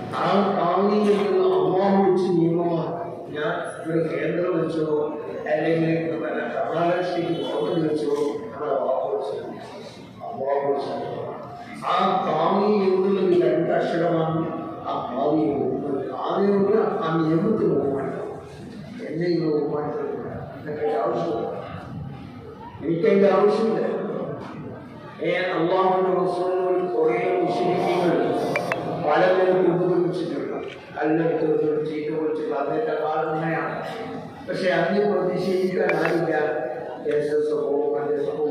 ആ കാവ്യ അമ്മാവ് വെച്ച് നിയമമാണ്. ഞാൻ ഇവിടെ കേന്ദ്രം വെച്ചോ അല്ലെങ്കിൽ കർണാടകശ്രീ ഗവൺമെന്റ് വെച്ചോ ആ കാവ്യ എന്നുള്ള 2 അക്ഷരമാണ് ആ കാവ്യ. കാവ്യമുള്ള ആ നിയമത്തിന് ബഹുമാനിക്കണം. എന്നെ ഇത് ബഹുമാനിച്ചിട്ടില്ല. എനിക്ക് ആവശ്യമില്ല. എനിക്കതിൻ്റെ ആവശ്യമില്ല. അള്ളാഹുവിന്റെ റസൂലിനോട് കുറേ മുസ്ലിങ്ങൾ പലതരം ഉപദ്രവിച്ചിട്ടുണ്ട്. കല്ലെടുത്ത് ചീത്ത വിളിച്ചിട്ട് അതിൻ്റെ കാലം തന്നെയാണ്. പക്ഷെ അതിന് പ്രതിഷേധിക്കാൻ ആരില്ല. ദേശസവും മതസവും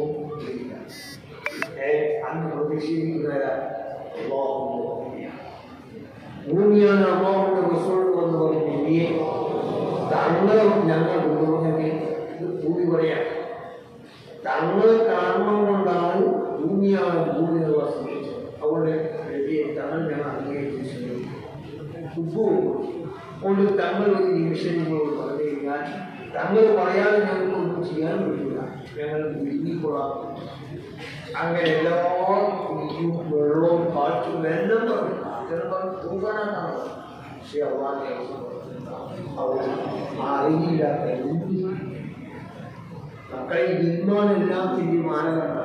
അന്ന് പ്രതിഷേധിക്കുന്നവരാ ഭൂമിയാണ്. അള്ളാഹുവിന്റെ റസൂൽ എന്ന് പറഞ്ഞു ഇനിയെ തങ്ങളും ഞങ്ങൾ കൊണ്ടുപോകുന്നത് ഇത് ഭൂമി പറയാം. തങ്ങൾ കാരണം കൊണ്ടാണ് ഭൂമിയാണ് ഭൂമിയെ വസിച്ചത്. അതുകൊണ്ട് തങ്ങൾ ഞങ്ങൾ അംഗീകരിച്ചു കൊണ്ട് തങ്ങൾ ഒരു നിമിഷം നിങ്ങളോട് പറഞ്ഞു കഴിഞ്ഞാൽ തങ്ങൾ പറയാതെ ഞങ്ങൾക്കൊന്നും ചെയ്യാൻ പറ്റില്ല. ഞങ്ങൾ വിഴുങ്ങിക്കൊള്ളാം. അങ്ങനെ എല്ലാ വെള്ളവും കാറ്റും എല്ലാം പറഞ്ഞു. തൂക്കാനാണ്. പക്ഷെ അള്ളാഹുവിന്റെ അവർ അറിയില്ലാത്ത മക്കളെ തീരുമാനമെല്ലാം തീരുമാനമാണ്.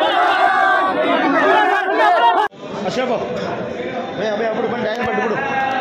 Siapa? Ayo, ayo, buru, jangan buru.